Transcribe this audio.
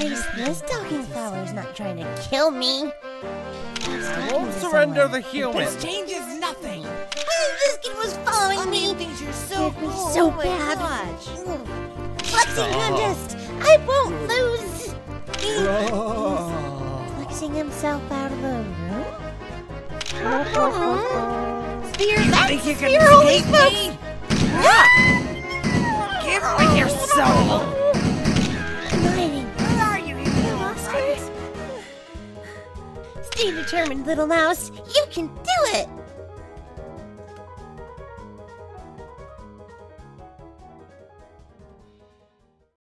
least this talking flower's not trying to kill me. I won't surrender the human. This changes nothing. This kid was following me. Things you're so Scared me cool. so Oh my bad. gosh. Flexing contest. I won't lose. Flexing himself out of the room. Spear, You that think you can spear only escape smokes. me? Give me your soul. I'm hiding. Where are you? You Lost it. Stay determined, little mouse. You can do it.